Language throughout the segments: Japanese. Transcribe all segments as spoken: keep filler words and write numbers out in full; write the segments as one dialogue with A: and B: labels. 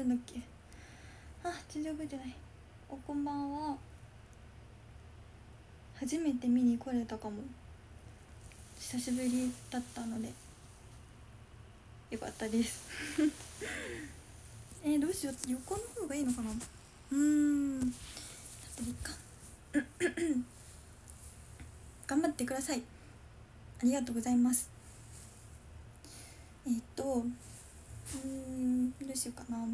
A: るんだっけ。あ、全然覚えてない。おこんばんは。初めて見に来れたかも。久しぶりだったのでよかったですえー、どうしよう、横の方がいいのかな。うーん、だっていいか頑張ってください。ありがとうございます。えー、っとうーんどうしようかな。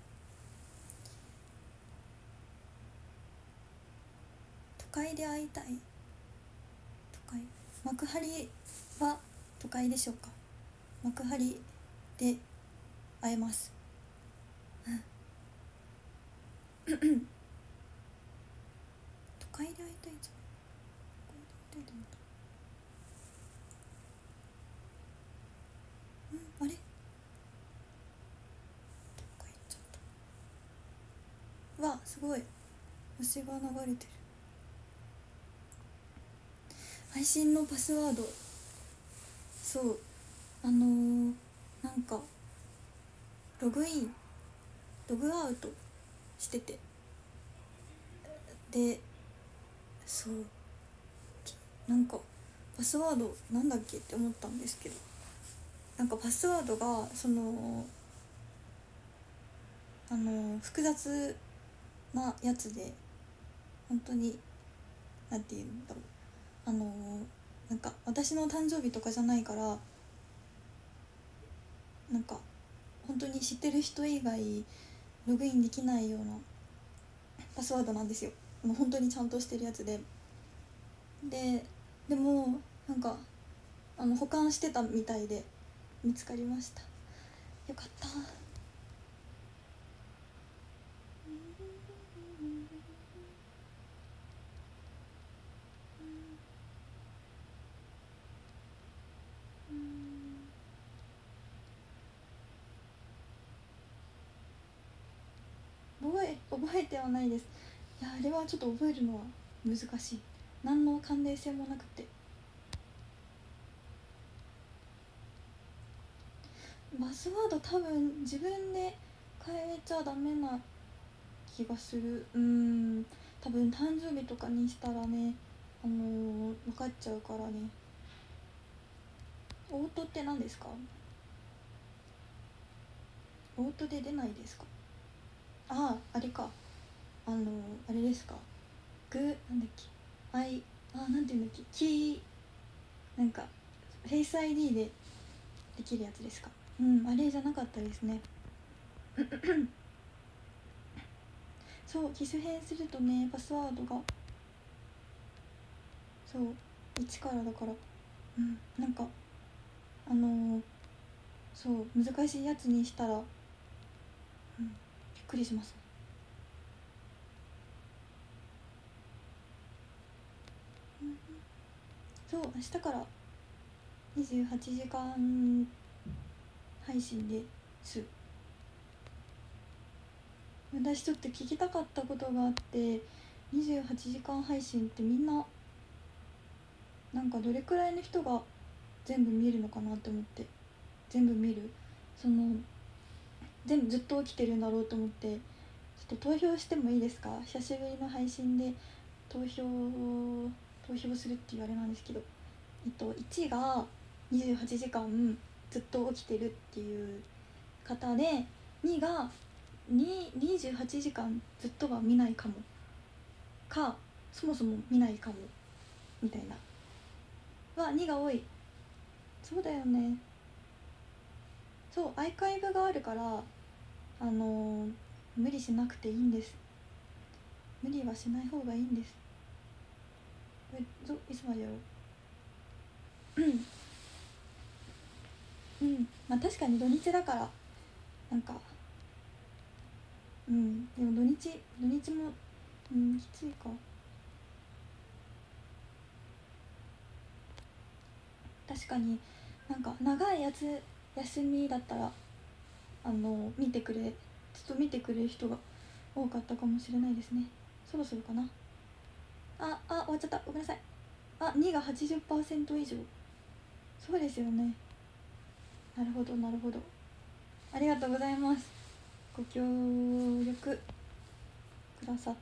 A: 都会で会いたい。都会、幕張は都会でしょうか。幕張で会えます都会で会いたいじゃん。都会で会いたいと思った。うん、あれ、どっか行っちゃった。わ、すごい星が流れてる。配信のパスワード、そうあのー、なんかログインログアウトしてて、でそうなんかパスワードなんだっけって思ったんですけど、なんかパスワードがそのあの複雑なやつで、本当になんていうんだろう、あのなんか私の誕生日とかじゃないから、なんか本当に知ってる人以外ログインできないようなパスワードなんですよ。もう本当にちゃんとしてるやつで、ででもなんかあの保管してたみたいで見つかりました。よかった。覚え覚えてはないです。いや、あれはちょっと覚えるのは難しい。何の関連性もなくて。パスワード多分自分で変えちゃダメな気がする。うーん、多分誕生日とかにしたらね、あのー、分かっちゃうからね。オートって何ですか？オートで出ないですか？ああ、あれか、あのー、あれですか、グなんだっけ、アイ、あ、なんていうんだっけ、キー、なんかフェイス アイディー でできるやつですか。うん、あれじゃなかったですねそう、機種変するとね、パスワードがそういちからだから、うん、なんかあのー、そう難しいやつにしたら、うん、びっくりしますね。うん、そう明日からにじゅうはちじかん配信です。私ちょっと聞きたかったことがあって、にじゅうはちじかん配信ってみんななんかどれくらいの人が全部見るのかなって思って、全部見る、その全部ずっと起きてるんだろうと思って、ちょっと投票してもいいですか？久しぶりの配信で投票投票するっていうあれなんですけど、えっと、いちがにじゅうはちじかんずっと起きてるっていう方で、にがににじゅうはちじかんずっとは見ないかもか、そもそも見ないかもみたいなはにが多い。そうだよね。そうアーカイブがあるから、あのー、無理しなくていいんです。無理はしない方がいいんです。えどいつまでやろううん、まあ確かに土日だからなんか、うん、でも土日土日も、うん、きついか。確かになんか長いやつ休みだったら、あの見てくれちょっと見てくれる人が多かったかもしれないですね。そろそろかな。ああ終わっちゃった、ごめんなさい。あにが はちじゅっパーセント 以上。そうですよね。なるほどなるほど、ありがとうございます。 ご協力くださって。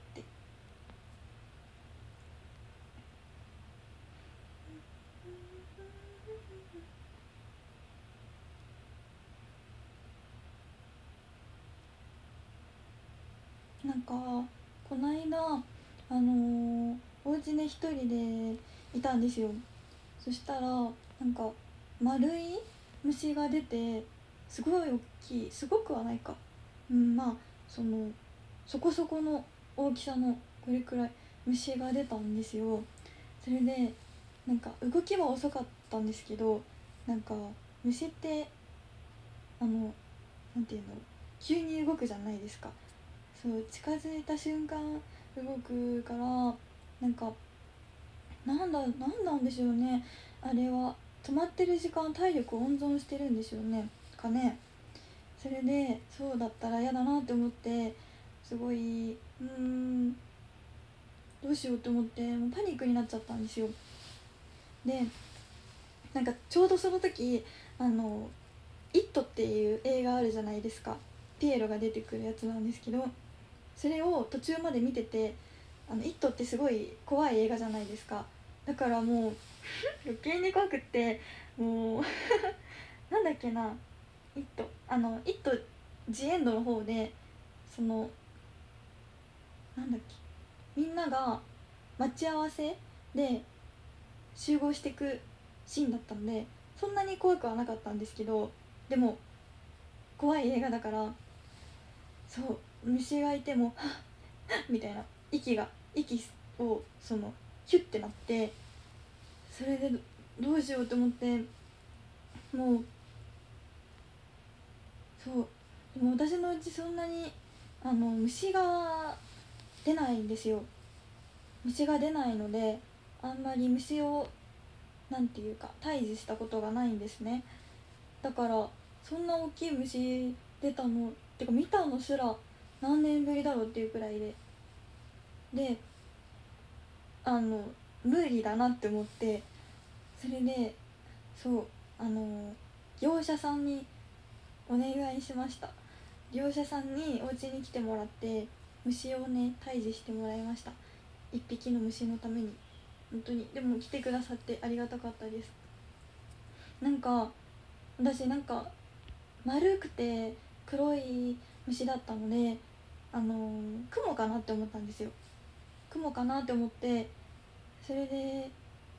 A: なんかこの間あのー、お家で一人でいたんですよ。そしたらなんか丸い虫が出て、すごい大きい、すごくはないか、うん、まあそのそこそこの大きさのこれくらい虫が出たんですよ。それでなんか動きは遅かったんですけど、なんか虫ってあのなんていうの、急に動くじゃないですか。そう近づいた瞬間動くから、なんかなんだなんなんでしょうね、あれは止まってる時間体力を温存してるんでしょうねかね。それでそうだったら嫌だなって思って、すごいうーんどうしようって思って、もうパニックになっちゃったんですよ。でなんかちょうどその時あの「イット!」っていう映画あるじゃないですか。ピエロが出てくるやつなんですけど、それを途中まで見てて、あの「イット!」ってすごい怖い映画じゃないですか。だからもう余計に怖くって、もうなんだっけな、「イット!」あの「イット!」ジエンドの方で、そのなんだっけ、みんなが待ち合わせで集合していくシーンだったんで、そんなに怖くはなかったんですけど、でも怖い映画だから、そう虫がいても「はっみたいな、息が息をそのヒュッてなって、それでどうしようと思って、もうそうでも私のうちそんなにあの虫が出ないんですよ。虫が出ないので、あんまり虫をなんていうか退治したことがないんですね。だからそんな大きい虫出たのってか見たのすら何年ぶりだろうっていうくらいで、であの無理だなって思って、それでそうあの業者さんにお願いしました。業者さんにお家に来てもらって虫をね退治してもらいました。一匹の虫のために。本当にでも来てくださってありがたかったです。なんか私なんか丸くて黒い虫だったので、あのー、雲かなって思ったんですよ。雲かなって思って、それで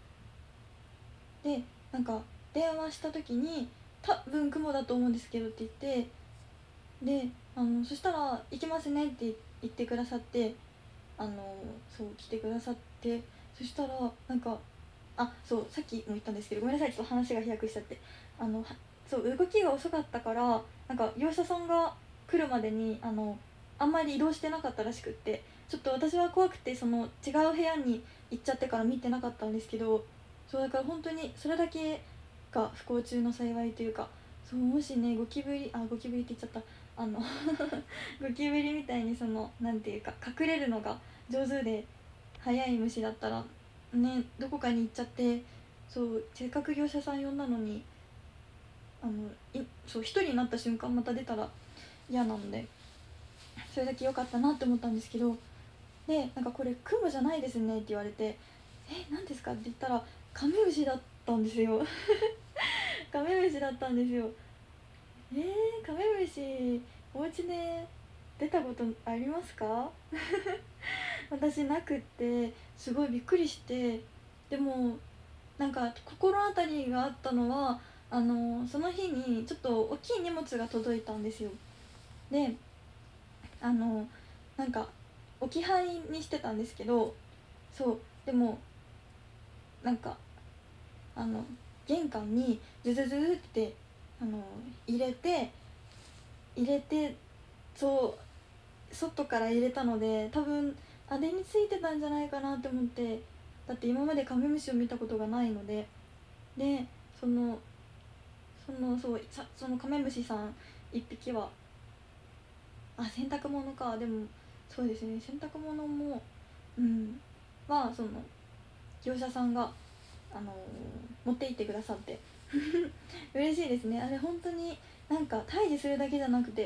A: でなんか電話した時に「多分雲だと思うんですけど」って言って、であのそしたら「行きますね」って言ってくださって、あのそう来てくださって、そしたらなんかあそうさっきも言ったんですけど、ごめんなさいちょっと話が飛躍しちゃって、あのそう動きが遅かったから、なんか業者さんが来るまでにあのあんまり移動してなかったらしくって、ちょっと私は怖くてその違う部屋に行っちゃってから見てなかったんですけど、そうだから本当にそれだけが不幸中の幸いというか、そうもしねゴキブリあゴキブリって言っちゃった、あのゴキブリみたいにそのなんていうか隠れるのが上手で早い虫だったらねどこかに行っちゃって、そうせっかく業者さん呼んだのにあのいそう一人になった瞬間また出たら嫌なので、それだけ良かったなって思ったんですけど、でなんかこれ雲じゃないですねって言われて、え何ですかって言ったらカメムシだったんですよ。カメムシだったんですよ。えー、カメムシお家で出たことありますか？私なくってすごいびっくりして、でもなんか心当たりがあったのは、あのその日にちょっと大きい荷物が届いたんですよ。であのなんか置き配にしてたんですけど、そうでもなんかあの玄関にズズズズってあの入れて入れてそう外から入れたので、多分あれについてたんじゃないかなって思って、だって今までカメムシを見たことがないので、でそのそのそうさそのカメムシさんいっぴきはあ洗濯物か、でもそうですね洗濯物もうんはその業者さんが、あのー持って行ってくださって嬉しいですね。あれ本当になんか退治するだけじゃなくて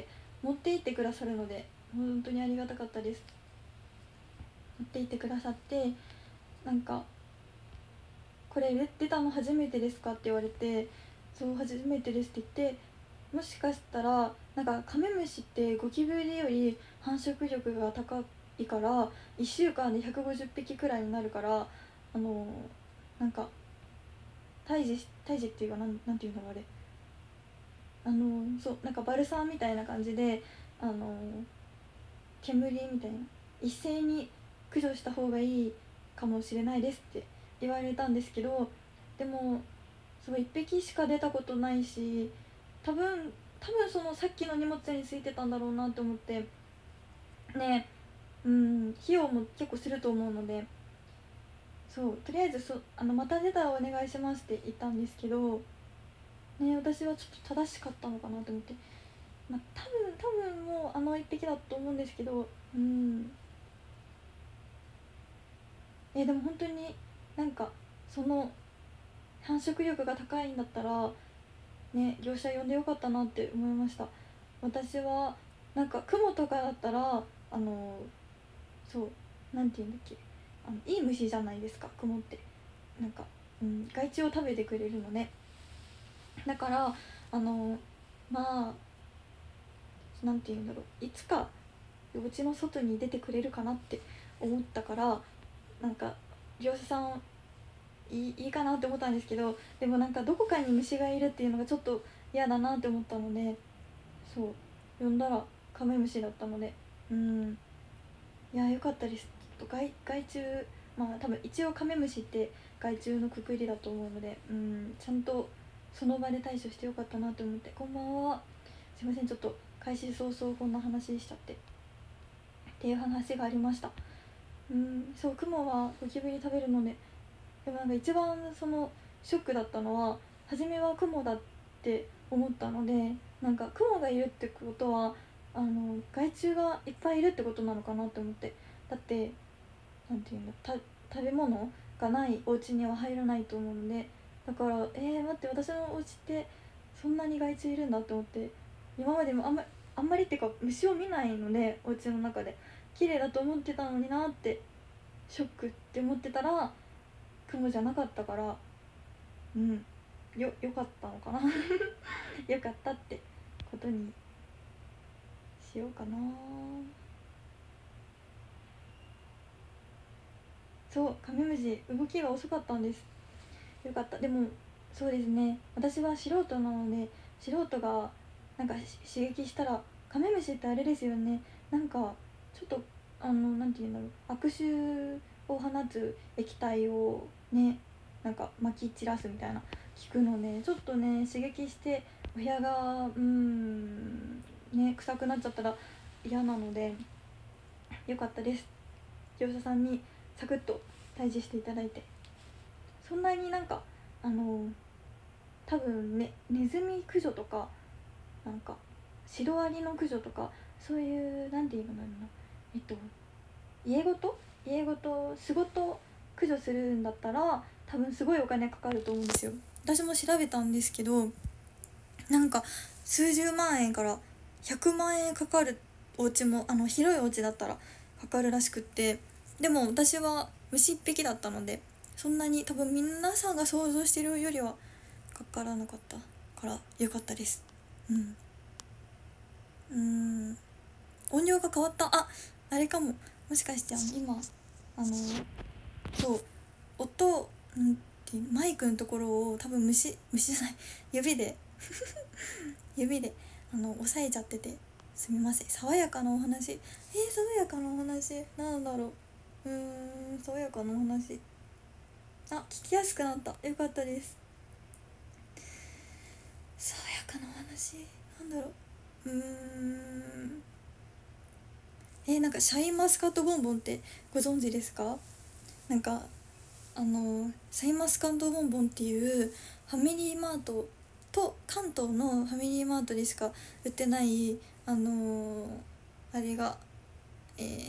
A: 持って行ってくださるので本当にありがたかったです。持って行ってくださって、なんかこれ出たの初めてですかって言われて、そう初めてですって言って、もしかしたらなんかカメムシってゴキブリより繁殖力が高いからいっしゅうかんでひゃくごじゅっぴきくらいになるから、あのなんか退治退治っていうか、なんなんていうのあれ、あのそうなんかバルサーみたいな感じで、あの煙みたいな、一斉に駆除した方がいいかもしれないですって言われたんですけど、でもそういっぴきしか出たことないし、多分多分そのさっきの荷物についてたんだろうなって思ってね。うん費用も結構すると思うので、そうとりあえずそあのまた出たらお願いしますって言ったんですけどね、私はちょっと正しかったのかなと思って、まあ、多分多分もうあのいっぴきだと思うんですけど、うんえでも本当になんかその繁殖力が高いんだったらね、業者呼んでよかったなって思いました。私はなんかクモとかだったら、あのそうなんて言うんだっけ、あのいい虫じゃないですか、クモって。なんか、うん、害虫を食べてくれるのね。だからあのまあなんて言うんだろう、いつかお家の外に出てくれるかなって思ったから、なんか業者さんいいいいかなって思ったんですけど、でもなんかどこかに虫がいるっていうのがちょっと嫌だなって思ったので、そう呼んだらカメムシだったので、うんいやよかったです。ちょっと 害, 害虫まあ多分一応カメムシって害虫のくくりだと思うので、うんちゃんとその場で対処してよかったなと思って。こんばんは、すいません、ちょっと開始早々こんな話しちゃってっていう話がありました。うんそう、クモはゴキブリ食べるので、でもなんか一番そのショックだったのは、初めはクモだって思ったので、なんかクモがいるってことはあの害虫がいっぱいいるってことなのかなって思って。だってなんていうんだ、た食べ物がないお家には入らないと思うので、だからえー、待って、私のお家ってそんなに害虫いるんだって思って、今までもあんまあんまりっていうか虫を見ないので、お家の中で綺麗だと思ってたのになって、ショックって思ってたら雲じゃなかったから、うんよよかったのかなよかったってことにしようかな。そうカメムシ動きが遅かったんです。よかった。でもそうですね、私は素人なので、素人がなんか刺激したら、カメムシってあれですよね、なんかちょっとあのなんて言うんだろう、悪臭を放つ液体をね、なんか撒き散らすみたいな聞くので、ちょっとね刺激してお部屋がうーんね臭くなっちゃったら嫌なので、よかったです、業者さんにサクッと退治していただいて。そんなになんかあの多分ね、ネズミ駆除とかなんかシロアリの駆除とか、そういうなんていうのかな、えっと家ごと家ごと巣ごと駆除するんだったら多分すごいお金かかると思うんですよ。私も調べたんですけど、なんか数十万円からひゃくまんえんかかるお家も、あの広いお家だったらかかるらしくって、でも私は虫一匹だったので、そんなに多分皆さんが想像してるよりはかからなかったからよかったです。うんうーん音量が変わった。ああれかも、もしかしてあの今あのそう音んてマイクのところを多分虫虫じゃない指で指であの押さえちゃってて、すみません。爽やかなお話、えー、爽やかなお話なんだろう、うーん爽やかなお話、あ聞きやすくなった、よかったです。爽やかなお話なんだろう、うーんえー、なんかシャインマスカットボンボンってご存知ですか？なんかあのシャインマスカットボンボンっていうファミリーマートと関東のファミリーマートでしか売ってないあのあれがえー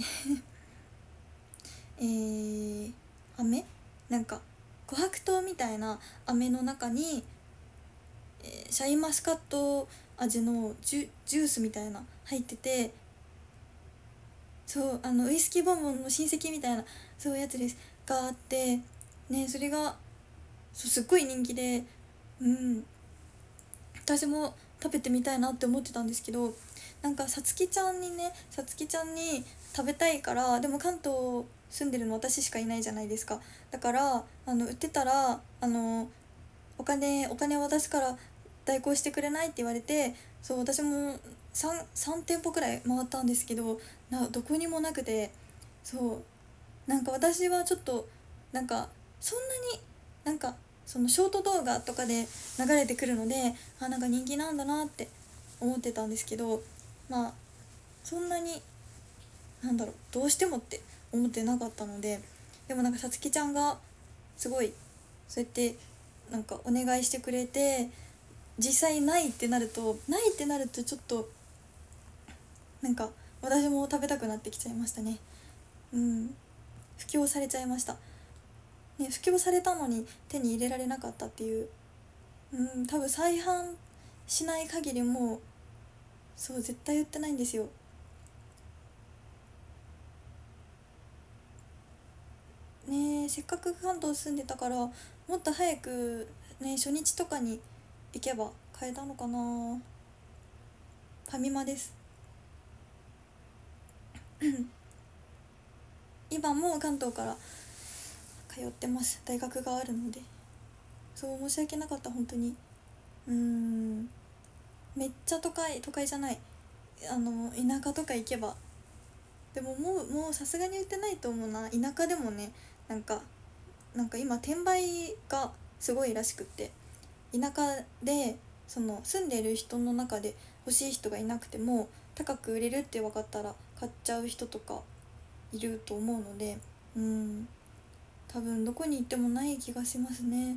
A: えー、飴なんか琥珀糖みたいな飴の中に、えーシャインマスカット味のジュ、ジュースみたいな入ってて、そうあのウイスキーボンボンの親戚みたいなそういうやつですがあってね、それがそうすっごい人気で、うん私も食べてみたいなって思ってたんですけど、なんかさつきちゃんにねさつきちゃんに食べたいから、でも関東住んでるの私しかいないじゃないですか。だからあの売ってたらあのお金お金を渡すから代行してくれないって言われて、そう私も 3, さん店舗くらい回ったんですけど、などこにもなくて、そうなんか私はちょっとなんかそんなになんかそのショート動画とかで流れてくるので、あなんか人気なんだなって思ってたんですけど、まあそんなになんだろうどうしてもって思ってなかったので、でもなんかさつきちゃんがすごいそうやってなんかお願いしてくれて、実際ないってなるとないってなるとちょっとなんか私も食べたくなってきちゃいましたね。うん布教されちゃいました、ね、布教されたのに手に入れられなかったっていう、うん多分再販しない限りもうそう絶対売ってないんですよ。ねえせっかく関東住んでたからもっと早くね初日とかに行けば買えたのかな。ファミマです今も関東から通ってます。大学があるので、そう申し訳なかった本当に。うーんめっちゃ都会都会じゃないあの田舎とか行けば、でももうもうさすがに売ってないと思うな。田舎でもねなんかなんか今転売がすごいらしくって、田舎でその住んでる人の中で欲しい人がいなくても高く売れるって分かったら買っちゃう人とかいると思うので、うん多分どこに行ってもない気がしますね。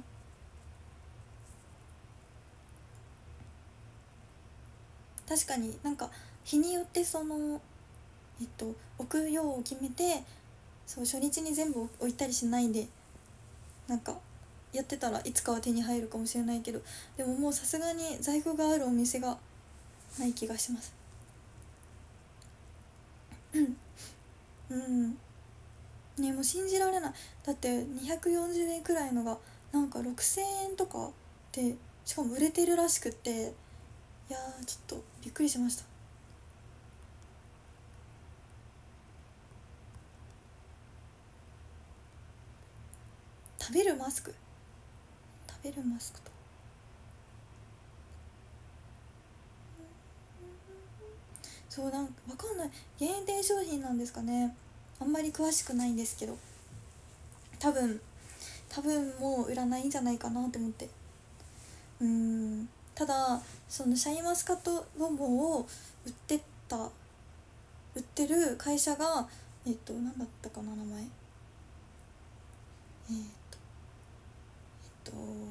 A: 確かになんか日によってそのえっと置くようを決めて、そう初日に全部置いたりしないでなんかやってたらいつかは手に入るかもしれないけど、でももうさすがに在庫があるお店がない気がします。うんねもう信じられない。だってにひゃくよんじゅうえんくらいのがなんかろくせんえんとかで、しかも売れてるらしくって、いやーちょっとびっくりしました。食べるマスク食べるマスクとそうなんかわかんない、限定商品なんですかね。あんまり詳しくないんですけど、多分多分もう売らないんじゃないかなって思って。うーんただそのシャインマスカットボンボンを売ってた売ってる会社がえっと何だったかな名前、えっとえっと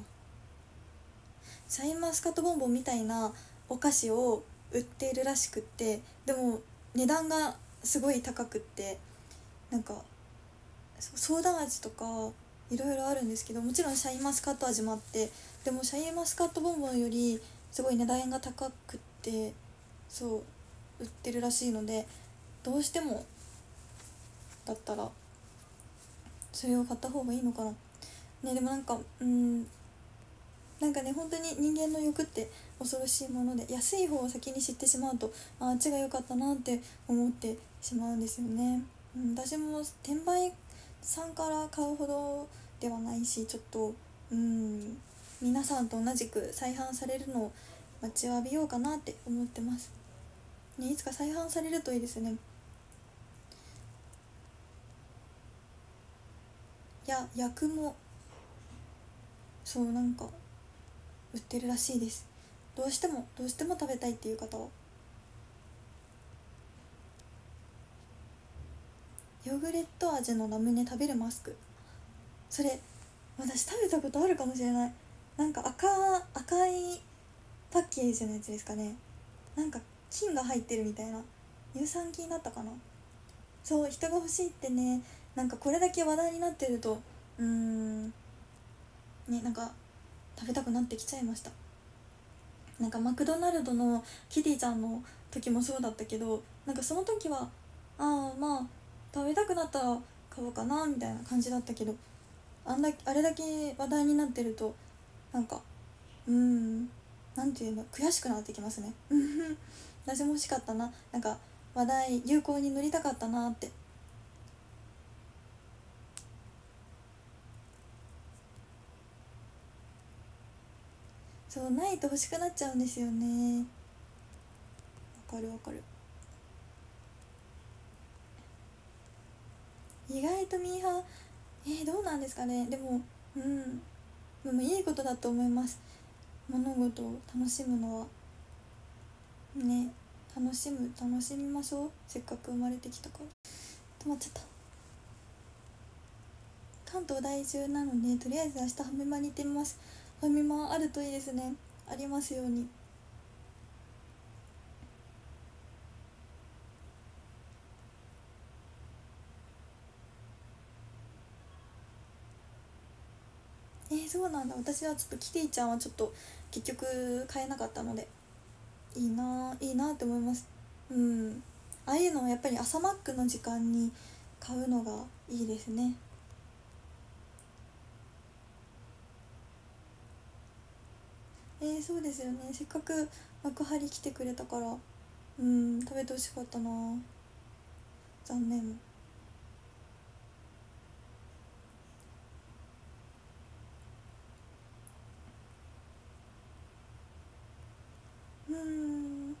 A: シャインマスカットボンボンみたいなお菓子を売っているらしくって、でも値段がすごい高くって、なんかソーダ味とかいろいろあるんですけど、もちろんシャインマスカット味もあって、でもシャインマスカットボンボンよりすごい値段が高くって、そう売ってるらしいので、どうしてもだったらそれを買った方がいいのかな。ねでもなんかうんなんかね本当に人間の欲って恐ろしいもので、安い方を先に知ってしまうとああっちが良かったなって思ってしまうんですよね。うん、私も転売さんから買うほどではないし、ちょっとうん皆さんと同じく再販されるのを待ちわびようかなって思ってます、ね、いつか再販されるといいですね。いや薬もそうなんか売ってるらしいです。どうしてもどうしても食べたいっていう方は。ヨーグレット味のラムネ食べるマスク、それ私食べたことあるかもしれない。なんか赤赤いパッケージのやつですかね。なんか菌が入ってるみたいな、乳酸菌だったかな。そう人が欲しいってね、なんかこれだけ話題になってるとうーんねなんか食べたくなってきちゃいました。 なんかマクドナルドのキティちゃんの時もそうだったけど、なんかその時はああまあ食べたくなったら買おうかなみたいな感じだったけど、あんだあれだけ話題になってるとなんかうーんなんていうの、悔しくなってきますね私も欲しかったな、なんか話題流行に乗りたかったなって。そうないと欲しくなっちゃうんですよね。わかるわかる。意外とミーハー、えー、どうなんですかね。でもうんでもいいことだと思います。物事を楽しむのはね、楽しむ楽しみましょう。せっかく生まれてきたから。止まっちゃった。関東在住なのでとりあえず明日ファミマに行ってみます。ファミマあるといいですね。ありますように。えー、そうなんだ。私はちょっとキティちゃんはちょっと結局買えなかったので、いいないいなって思います。うん、ああいうのはやっぱり朝マックの時間に買うのがいいですね。えー、そうですよね。せっかく幕張来てくれたから、うん食べてほしかったな。残念。うん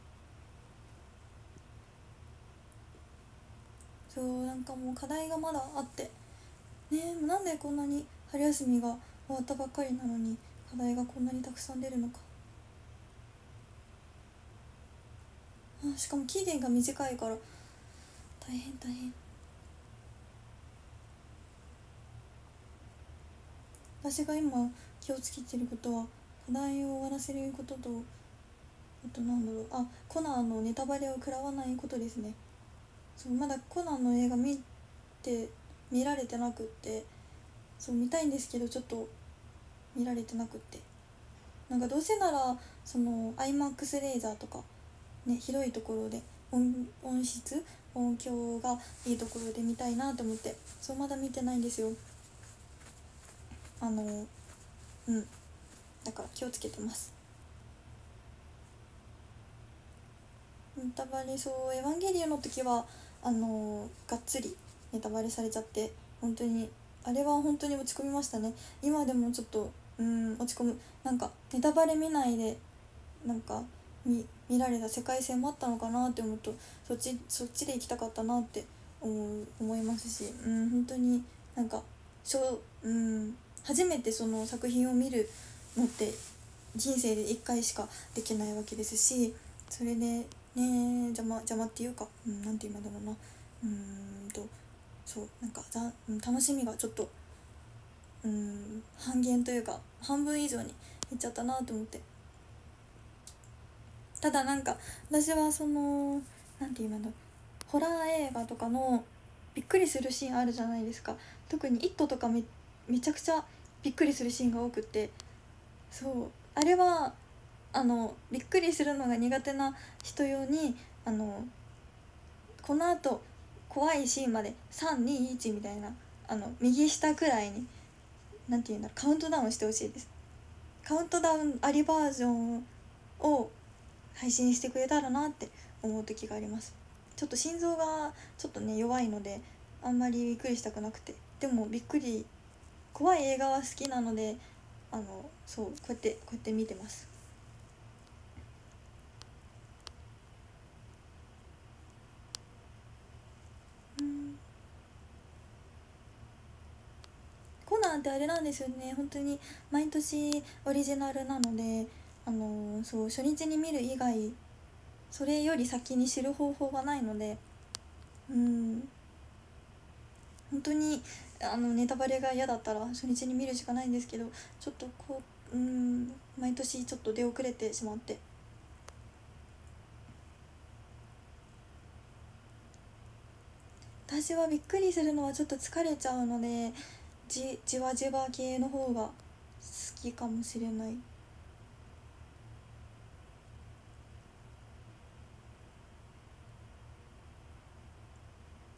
A: そうなんかもう課題がまだあってねえ、なんでこんなに春休みが終わったばっかりなのに課題がこんなにたくさん出るのか。あしかも期限が短いから大変大変。私が今気をつけてることは課題を終わらせることと、あとなんだろう、あコナンのネタバレを食らわないことですね。そうまだコナンの映画見て見られてなくって、そう見たいんですけどちょっと見られてなくって、なんかどうせならその アイマックス レーザーとかね、広いところで 音, 音質音響がいいところで見たいなと思って、そうまだ見てないんですよ。あのうんだから気をつけてます。ネタバレ、そうエヴァンゲリオンの時はあのがっつりネタバレされちゃって、本当にあれは本当に落ち込みましたね。今でもちょっとうん落ち込む。なんかネタバレ見ないでなんか 見, 見られた世界線もあったのかなって思うと、そっちそっちで行きたかったなって思う思いますし、うん本当になんかしょ、うん、初めてその作品を見るのって人生でいっかいしかできないわけですし、それでね邪魔邪魔っていうか、うん、なんて言うんだろうな、うんとそうなんかざ、うん、楽しみがちょっと、うん、半減というか半分以上にいっちゃったなと思って。ただなんか私はそのなんて言うんだろう、ホラー映画とかのびっくりするシーンあるじゃないですか。特に「イット!」とか め, めちゃくちゃびっくりするシーンが多くって、そうあれはあのびっくりするのが苦手な人用にあのこのあと怖いシーンまでさんにいちみたいな、あの右下くらいになんていうんだろう、カウントダウンしてほしいです。カウントダウンありバージョンを配信してくれたらなって思う時があります。ちょっと心臓がちょっとね弱いのであんまりびっくりしたくなくて、でもびっくり怖い映画は好きなので、あのそうこうやってこうやって見てます。うんコナンってあれなんですよね、本当に毎年オリジナルなので、あのそう初日に見る以外それより先に知る方法がないので、うん本当にあのネタバレが嫌だったら初日に見るしかないんですけど、ちょっとこううん毎年ちょっと出遅れてしまって、私はびっくりするのはちょっと疲れちゃうので、じじわじわ系の方が好きかもしれない。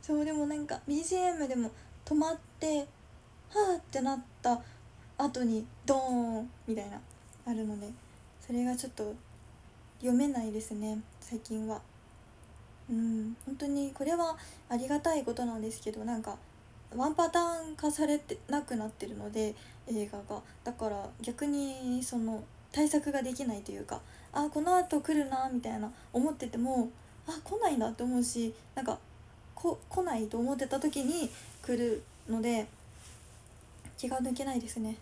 A: そうでもなんか ビージーエム でも止まってはーってなった後にドーンみたいなあるので、それがちょっと読めないですね最近は。うん本当にこれはありがたいことなんですけど、なんかワンパターン化されてなくなってるので映画が、だから逆にその対策ができないというか、あこの後来るなみたいな思ってても、あ来ないなって思うし、なんかこ来ないと思ってた時に来るので気が抜けないですね。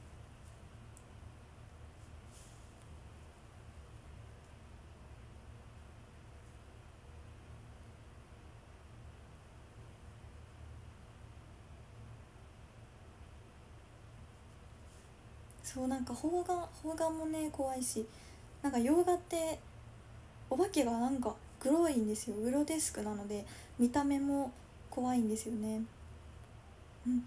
A: そうなんか邦画邦画もね怖いし、なんか洋画ってお化けがなんか黒いんですよ、グロテスクなので見た目も怖いんですよね。うん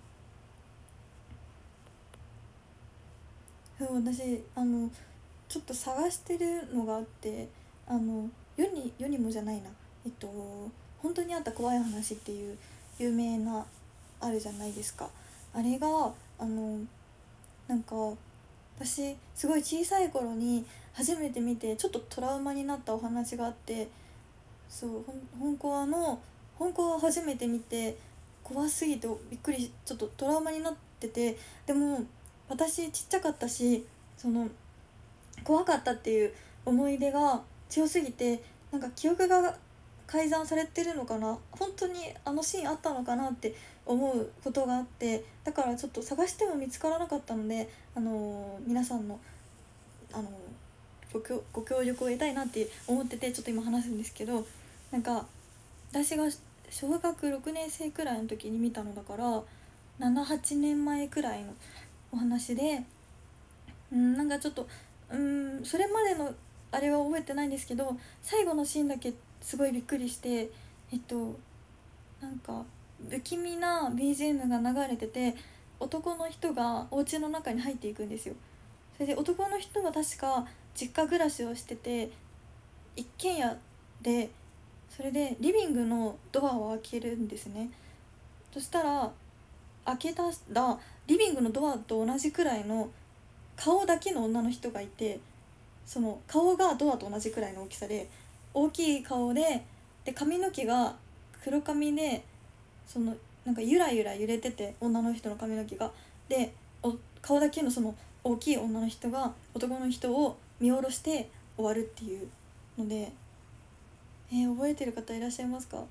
A: そう私あのちょっと探してるのがあって、あの世に世にもじゃないな、えっと本当にあった怖い話っていう有名なあるじゃないですか。あれがあのなんか私すごい小さい頃に初めて見てちょっとトラウマになったお話があって、そう本コアの本コア初めて見て怖すぎてびっくり、ちょっとトラウマになってて、でも私ちっちゃかったし、その怖かったっていう思い出が強すぎて、なんか記憶が改ざんされてるのかな、本当にあのシーンあったのかなって思うことがあって、だからちょっと探しても見つからなかったので、あのー皆さんの、あのーご協ご協力を得たいなって思っててちょっと今話すんですけど、なんか私が小学ろくねん生くらいの時に見たのだからななはちねんまえくらいのお話で、うんなんかちょっとうんそれまでのあれは覚えてないんですけど、最後のシーンだけすごいびっくりして、えっとなんか不気味な ビージーエム が流れてて、男の人がお家の中に入っていくんですよ。それで男の人は確か実家暮らしをしてて一軒家で、それでリビングのドアを開けるんですね。そしたら開けたらリビングのドアと同じくらいの顔だけの女の人がいて、その顔がドアと同じくらいの大きさで大きい顔で、で髪の毛が黒髪で、そのなんかゆらゆら揺れてて女の人の髪の毛が、でお顔だけのその大きい女の人が男の人を見下ろして終わるっていうので、えー覚えてる方いらっしゃいますか？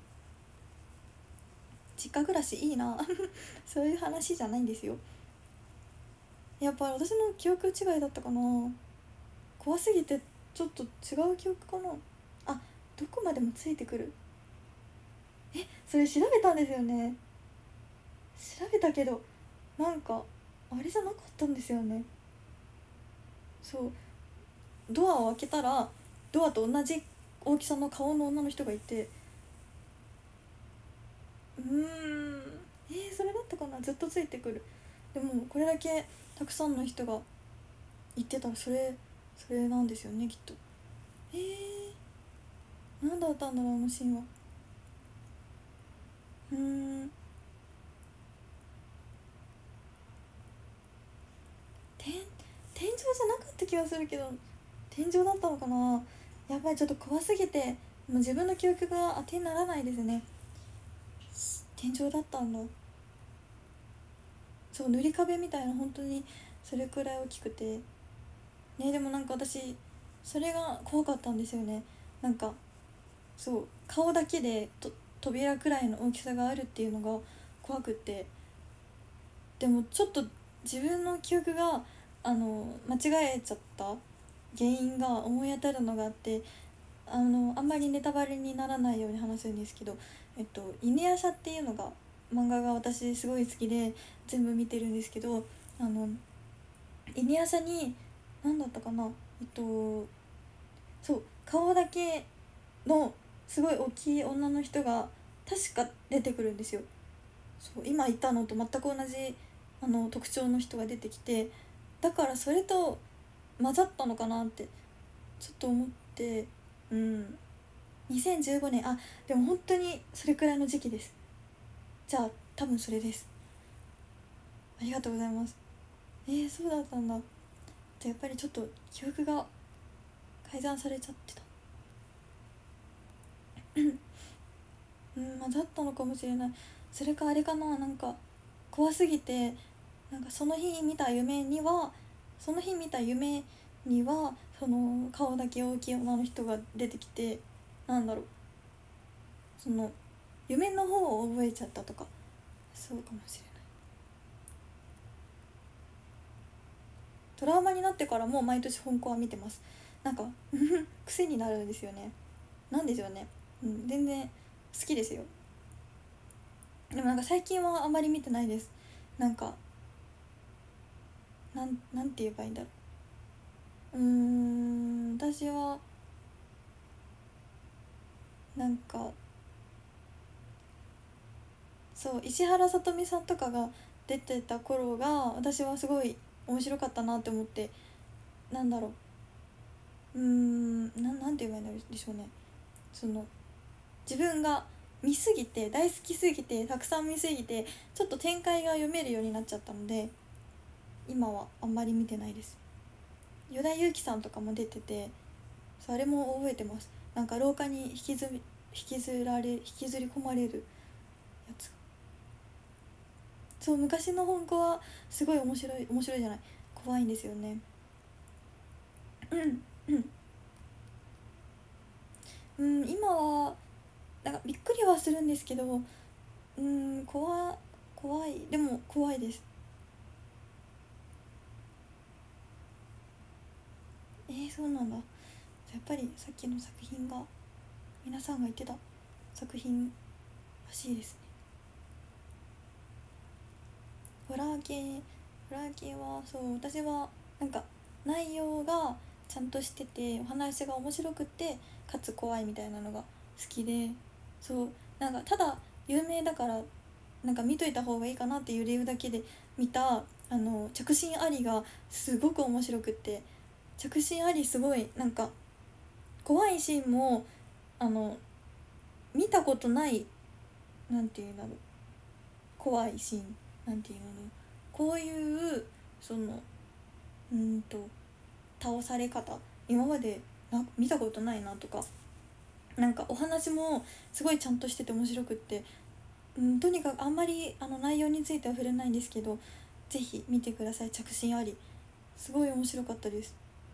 A: 実家暮らしいいなそういう話じゃないんですよ。やっぱ私の記憶違いだったかな、怖すぎてちょっと違う記憶かな。あどこまでもついてくる、えそれ調べたんですよね。調べたけどなんかあれじゃなかったんですよね。そうドアを開けたらドアと同じ大きさの顔の女の人がいて、うーんえー、それだったかな、ずっとついてくる。でもこれだけたくさんの人が言ってたらそれそれなんですよねきっと。えー、何だったんだろうあのシーンは。うーん天天井じゃなかった気がするけど、天井だったのかな。やっぱりちょっと怖すぎてもう自分の記憶が当てにならないですね。天井だったんだ。そう塗り壁みたいな本当にそれくらい大きくてね。でもなんか私それが怖かったんですよね。なんかそう顔だけでと扉くらいの大きさがあるっていうのが怖くって、でもちょっと自分の記憶があの間違えちゃった原因が思い当たるのがあって、あのあんまりネタバレにならないように話すんですけど、えっと犬夜叉っていうのが漫画が私すごい好きで全部見てるんですけど、あの犬夜叉に何だったかな、えっとそう顔だけのすごい大きい女の人が確か出てくるんですよ。そう今言ったのと全く同じあの特徴の人が出てきて、だからそれと混ざったのかなってちょっと思って、うんにせんじゅうごねん、あでも本当にそれくらいの時期です。 じゃあ多分それです。ありがとうございます。えー、そうだったんだ。じゃあやっぱりちょっと記憶が改ざんされちゃってた。うんまあだったのかもしれない。それかあれかな、なんか怖すぎて、なんかその日見た夢にはその日見た夢にはその顔だけ大きい女の人が出てきて、なんだろう、その夢の方を覚えちゃったとか、そうかもしれない。トラウマになってからも毎年本校は見てます。なんか癖になるんですよね。なんですよね、うん、全然好きですよ。でもなんか最近はあまり見てないです。なんかなんなんて言えばいいんだろう。うーん私はなんかそう石原さとみさんとかが出てた頃が私はすごい面白かったなって思って、なんだろう、うーんななんて言えばいいんでしょうね。その自分が見すぎて大好きすぎてたくさん見すぎてちょっと展開が読めるようになっちゃったので今はあんまり見てないです。与田祐希さんとかも出てて、それも覚えてます。なんか廊下に引きず引きずられ引きずり込まれるやつ。そう昔の本校はすごい面白い面白いじゃない、怖いんですよね。うんうんうん今はなんかびっくりはするんですけど、うん怖怖い、でも怖いです。えー、そうなんだ。やっぱりさっきの作品が皆さんが言ってた作品らしいですね。ホラー系ホラー系はそう私はなんか内容がちゃんとしててお話が面白くてかつ怖いみたいなのが好きで、そうなんかただ有名だからなんか見といた方がいいかなっていう理由だけで見たあの着信ありがすごく面白くって、着信ありすごいなんか怖いシーンもあの見たことないなんていうんだろう、怖いシーンなんていうの、こういうそのうんと倒され方今までな見たことないなとか、なんかお話もすごいちゃんとしてて面白くって、うん、とにかくあんまりあの内容については触れないんですけどぜひ見てください。着信ありすごい面白かったです。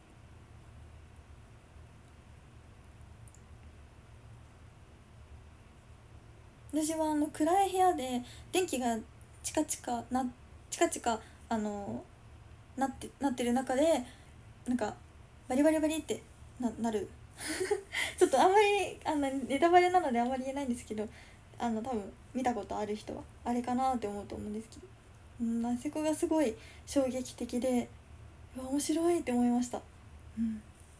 A: 私はあの暗い部屋で電気がチカチカなチカチカあのなってなってる中でなんかバリバリバリってななるちょっとあんまりあのネタバレなのであんまり言えないんですけど、あの多分見たことある人はあれかなって思うと思うんですけど、うん、あそこがすごい衝撃的でうわ面白いって思いました。うん、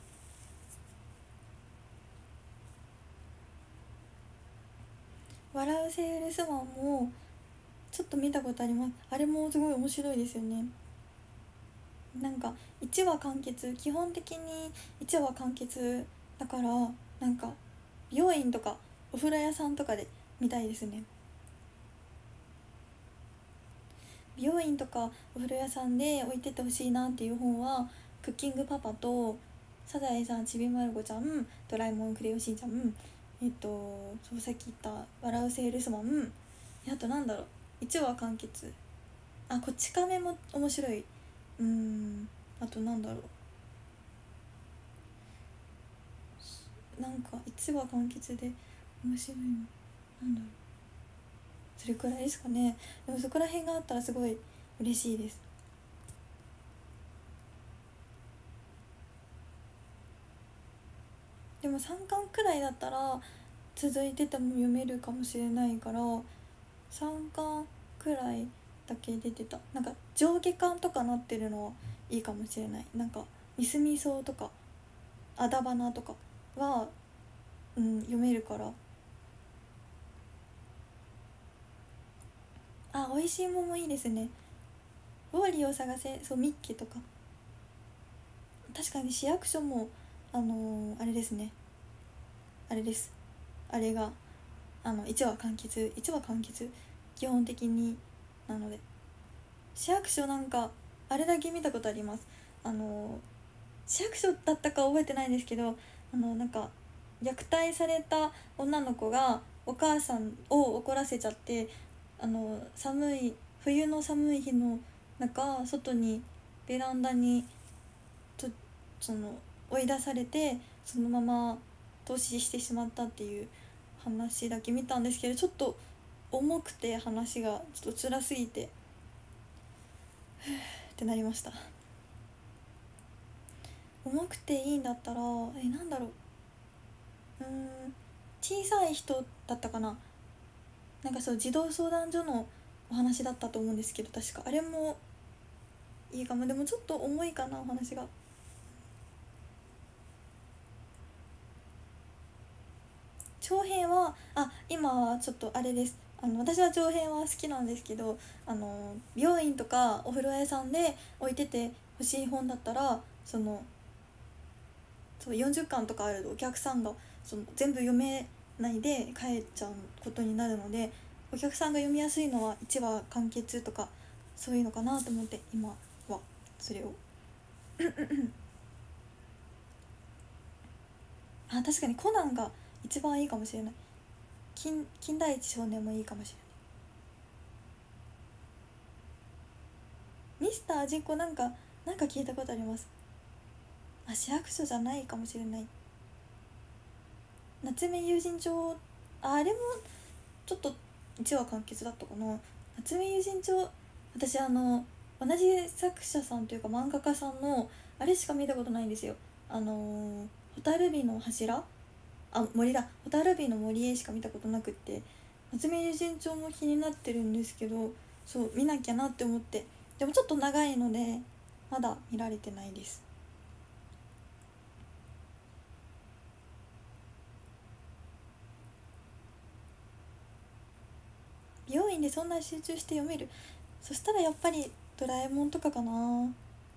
A: 笑うセールスマンもちょっと見たことあります。あれもすごい面白いですよね。なんかいちわ完結、基本的にいちわ完結だから、なんか美容院とかお風呂屋さんとかで見たいですね。美容院とかお風呂屋さんで置いてってほしいなっていう本はクッキングパパとサザエさんちびまる子ちゃんドラえもんクレヨンしんちゃん、えっとそうさっき言った笑うセールスマン、あとなんだろういちわ完結、あこち亀も面白い、うーんあとなんだろう、なんかいちわ完結で面白いのなんだろう、それくらいですかね。でもそこら辺があったらすごい嬉しいです。でもさんかんくらいだったら続いてても読めるかもしれないからさんかんくらいだけ出てた、なんか上下巻とかなってるのはいいかもしれない。なんかみすみそうとかあだばなとかは、うん、読めるから。あおいしいももいいですね。ウォーリーを探せ、そうミッキーとか確かに市役所もあのー、あれですね、あれです、あれがあのいちわ完結いちわ完結基本的に。なので市役所なんかあれだけ見たことあります。あの市役所だったか覚えてないんですけど、あのなんか虐待された女の子がお母さんを怒らせちゃって、あの寒い冬の寒い日の中、外にベランダにとその追い出されて、そのまま凍死してしまったっていう話だけ見たんですけど、ちょっと重くて話がちょっと辛すぎてふーってなりました。重くていいんだったらえなんだろう、うーん小さい人だったかな、なんかそう児童相談所のお話だったと思うんですけど、確かあれもいいかも。でもちょっと重いかなお話が。長編はあ今はちょっとあれです、あの私は長編は好きなんですけど、あの病院とかお風呂屋さんで置いてて欲しい本だったら、そのそうよんじゅっかんとかあるとお客さんがその全部読めないで帰っちゃうことになるので、お客さんが読みやすいのはいちわ完結とかそういうのかなと思って今はそれをあ確かにコナンが一番いいかもしれない。金金田一少年もいいかもしれない。ミスター味っ子なんかなんか聞いたことあります。あ市役所じゃないかもしれない。夏目友人帳、ああれもちょっといちわ完結だったかな。夏目友人帳、私あの同じ作者さんというか漫画家さんのあれしか見たことないんですよ。あの「ホタルビの柱」、あ森だ「ホタルビの森へ」しか見たことなくって、夏目友人帳も気になってるんですけど、そう見なきゃなって思って、でもちょっと長いのでまだ見られてないです。美容院でそんな集中して読める、そしたらやっぱりドラえもんとかかな。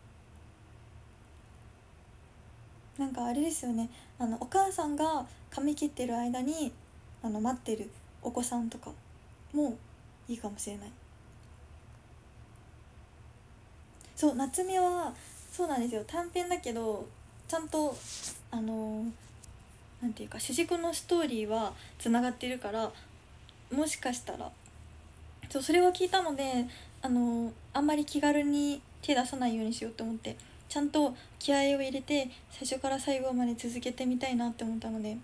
A: なんかあれですよね、あのお母さんが髪切ってる間にあの待ってるお子さんとかもいいかもしれない。そう夏美はそうなんですよ、短編だけどちゃんとあのなんていうか主軸のストーリーはつながってるから、もしかしたらそうそれを聞いたので、あのあんまり気軽に手出さないようにしようと思って、ちゃんと気合を入れて最初から最後まで続けてみたいなって思ったので、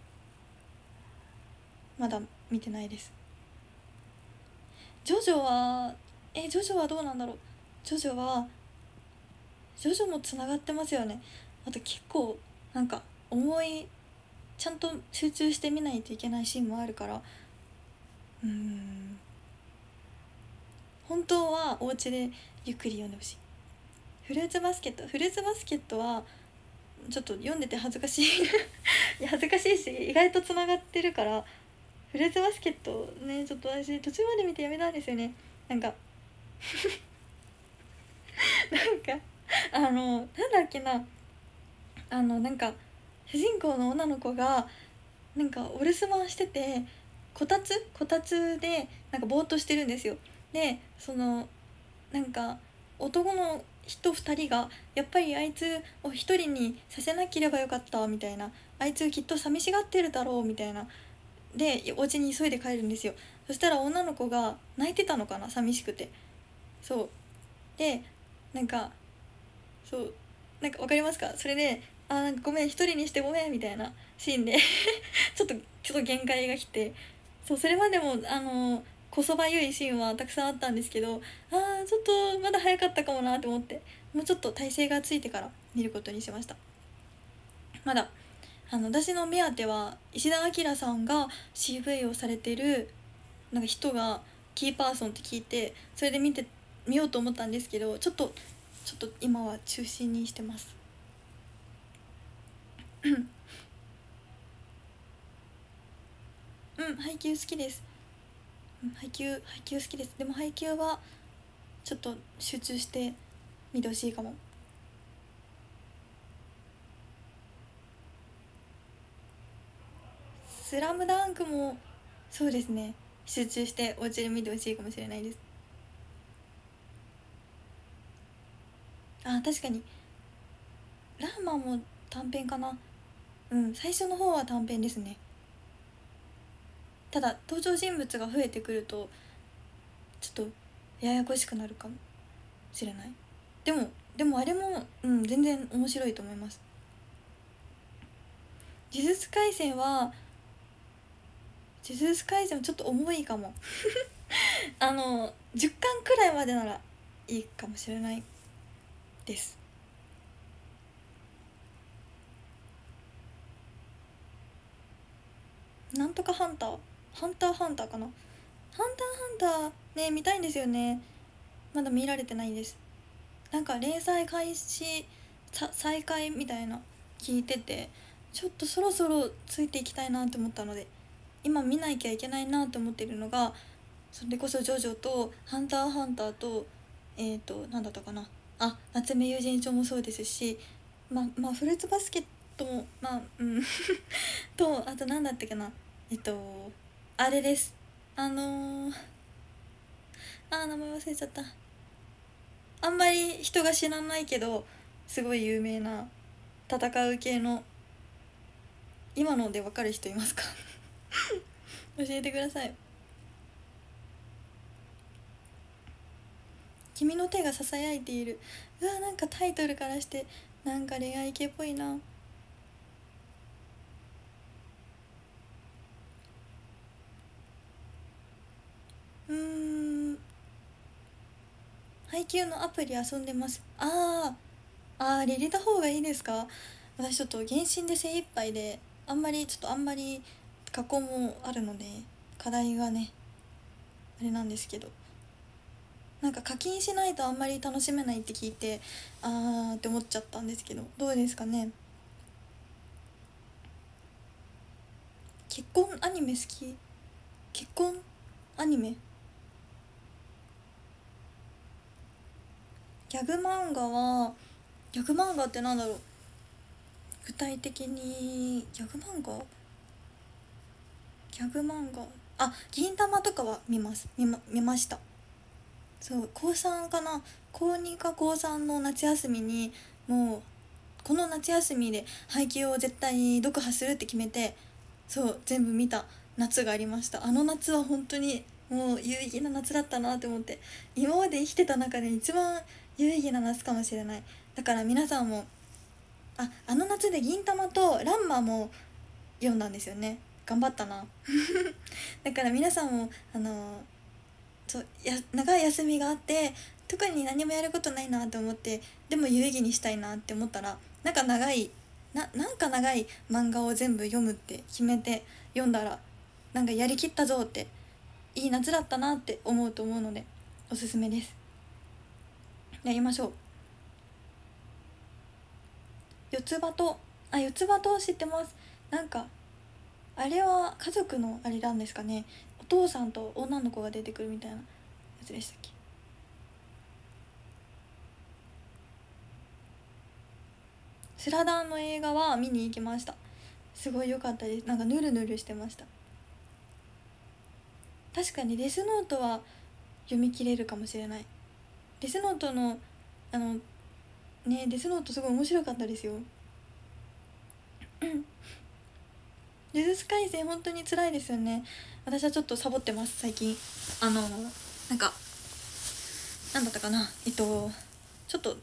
A: まだ見てないです。ジョジョはえジョジョはどうなんだろう。ジョジョはジョジョもつながってますよね。あと結構なんか重い、ちゃんと集中して見ないといけないシーンもあるから、うーん本当はお家でゆっくり読んでほしい。フルーツバスケットフルーツバスケットはちょっと読んでて恥ずかしいいや恥ずかしいし意外とつながってるから、フルーツバスケットねちょっと私途中まで見てやめたんですよね。なんかなんかあのなんだっけな、あのなんか主人公の女の子がなんかお留守番してて、こたつこたつでなんかぼーっとしてるんですよ。でそのなんか男の人ふたりがやっぱりあいつをひとりにさせなければよかったみたいな、あいつきっと寂しがってるだろうみたいな、でお家に急いで帰るんですよ。そしたら女の子が泣いてたのかな、寂しくて。そうでなんかそうなんかわかりますかそれで、あーなんかごめん一人にしてごめんみたいなシーンでちょっとちょっと限界が来て、そうそれまでもあのこそばゆいシーンはたくさんあったんですけど、あーちょっとまだ早かったかもなと思って、もうちょっと体勢がついてから見ることにしました。まだあの私の目当ては石田明さんが シーブイ をされてるなんか人がキーパーソンって聞いて、それで見てみようと思ったんですけど、ちょっとちょっと今は中心にしてます。うん配給好きです。うん配給配給好きです。でも配給はちょっと集中して見てほしいかも。スラムダンクもそうですね、 集中してお家で見てほしいかもしれないです。あ、確かにラーマも短編かな。うん、最初の方は短編ですね。ただ登場人物が増えてくるとちょっとややこしくなるかもしれない。でもでもあれも、うん、全然面白いと思います。呪術廻戦は呪術廻戦もちょっと重いかもあのじゅっかんくらいまでならいいかもしれないです。なんとかハンターハンターハンターかな。ハンターハンターね見たいんですよね。まだ見られてないんです。なんか連載開始再開みたいな聞いてて、ちょっとそろそろついていきたいなと思ったので今見なきゃいけないなと思ってるのが、それこそジョジョとハンターハンターとえっ、ー、と何だったかな、あ、夏目友人帳もそうですし、ままあフルーツバスケットもまあうんと、あと何だったかな、えっとあれです、あのー、あー名前忘れちゃった。あんまり人が知らないけどすごい有名な戦う系の、今ので分かる人いますか教えてください。君の手がささやいている。うわ、なんかタイトルからしてなんか恋愛系っぽいな。うーん、配給のアプリ遊んでます。あーあー、入れた方がいいですか。私ちょっと原神で精一杯で、あんまりちょっとあんまり加工もあるので課題がねあれなんですけど、なんか課金しないとあんまり楽しめないって聞いて、あーって思っちゃったんですけど、どうですかね。結婚アニメ好き。結婚アニメ、ギャグ漫画は、ギャグ漫画ってなんだろう、具体的にギャグ漫画ギャグ漫画、あ、銀魂とかは見ます見ま、見ました。そう高さんかな、高にか高さんの夏休みに、もうこの夏休みで配給を絶対に読破するって決めて、そう全部見た夏がありました。あの夏は本当にもう有意義な夏だったなって思って、今まで生きてた中で一番有意義な夏かもしれない。だから皆さんも、ああの夏で銀魂とランマも読んだんですよね。頑張ったなだから皆さんもあのそうや長い休みがあって特に何もやることないなって思って、でも有意義にしたいなって思ったら、なんか長いななんか長い漫画を全部読むって決めて読んだら、なんかやりきったぞって、いい夏だったなって思うと思うのでおすすめです。やりましょう。四つ葉と、あ、四つ葉と知ってます。なんかあれは家族のあれなんですかね。お父さんと女の子が出てくるみたいなやつでしたっけ。スラダンの映画は見に行きました。すごい良かったです。なんかヌルヌルしてました。確かにデスノートは読み切れるかもしれない。デスノートのあのねデスノートすごい面白かったですよ。呪術廻戦本当に辛いですよね。私はちょっとサボってます最近。あのなんかなんだったかな、えっとちょっと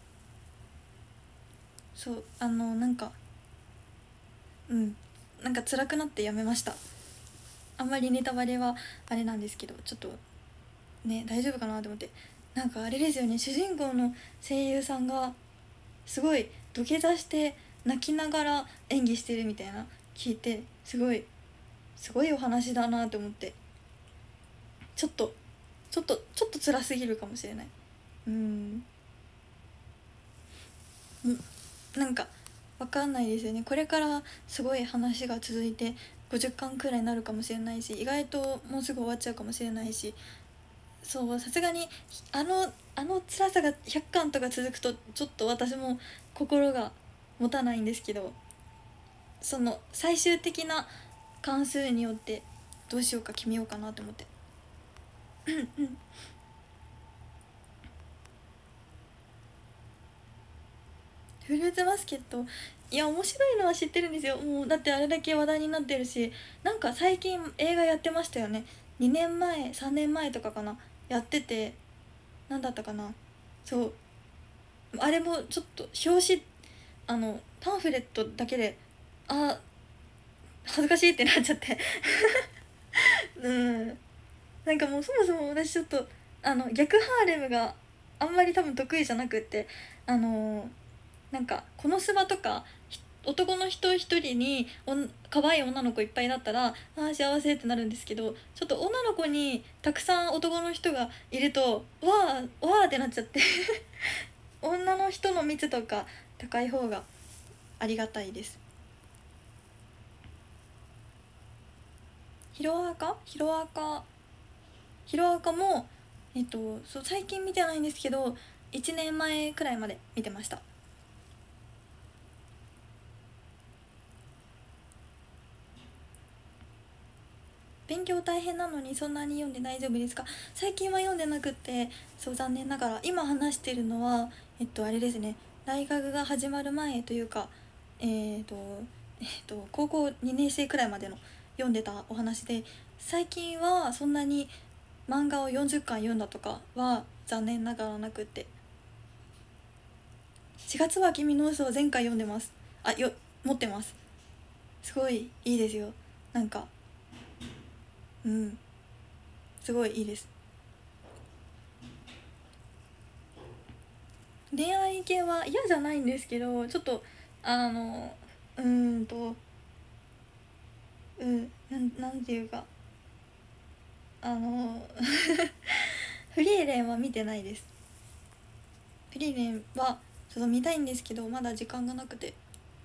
A: そうあのなんかうんなんか辛くなってやめました。あんまりネタバレはあれなんですけど、ちょっとね大丈夫かなと思って。なんかあれですよね、主人公の声優さんがすごい土下座して泣きながら演技してるみたいな聞いて、すごいすごいお話だなと思って、ちょっとちょっとちょっと辛すぎるかもしれない。うんなんかわかんないですよね。これからすごい話が続いてごじゅっかんくらいになるかもしれないし、意外ともうすぐ終わっちゃうかもしれないし、そうさすがにあのあの辛さがひゃっかんとか続くとちょっと私も心が持たないんですけど、その最終的な関数によってどうしようか決めようかなと思ってフルーツバスケット、いや面白いのは知ってるんですよ。もうだってあれだけ話題になってるし、なんか最近映画やってましたよね。にねんまえさんねんまえとかかな、やってて、なんだったかな。そうあれもちょっと表紙、あのパンフレットだけであ恥ずかしいってなっちゃってうんなんかもうそもそも私ちょっとあの逆ハーレムがあんまり多分得意じゃなくって、あのーなんかこのスバとか男の人一人におん可愛い女の子いっぱいだったらあー幸せってなるんですけど、ちょっと女の子にたくさん男の人がいるとわーわーってなっちゃって女の人の密とか高い方がありがたいです。ヒロアカヒロアカヒロアカもえっとそう最近見てないんですけどいちねんまえくらいまで見てました。勉強大変なのにそんなに読んで大丈夫ですか？最近は読んでなくって、そう残念ながら今話してるのはえっとあれですね、大学が始まる前というかえっとえっと高校にねん生くらいまでの読んでたお話で、最近はそんなに漫画をよんじゅっかん読んだとかは残念ながらなくって、しがつは君の嘘を前回読んでます。あよ持ってます。すごいいいですよ。なんかうんすごいいいです。恋愛系は嫌じゃないんですけど、ちょっとあのうーんとうんなんなんていうかあのフリーレンは見てないです。フリーレンはちょっと見たいんですけどまだ時間がなくて。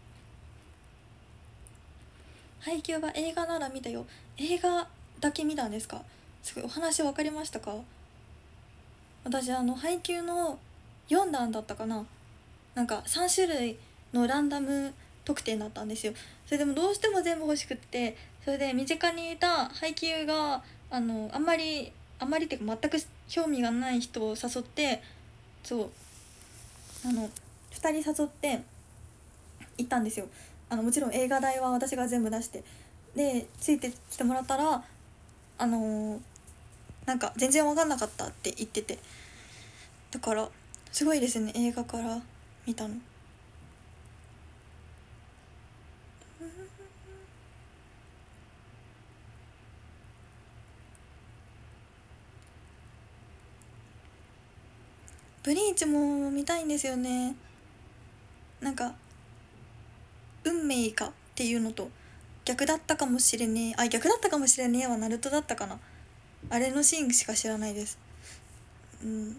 A: 配給は映画なら見たよ。映画だけ見たんですか？すごいお話分かりましたか？私あの配給のよんだんだったかな、なんかさん種類のランダム特典だったんですよ。それでもどうしても全部欲しくって、それで身近にいた配給があのあんまりあんまりっていうか全く興味がない人を誘って、そうあのふたり誘って行ったんですよ。あのもちろん映画代は私が全部出して、でついてきてもらったらあのーなんか全然分かんなかったって言ってて、だからすごいですね、映画から見たの。ブリーチも見たいんですよね。なんか運命かっていうのと逆だったかもしれねえ、あ逆だったかもしれねえはナルトだったかな、あれのシーンしか知らないです。うん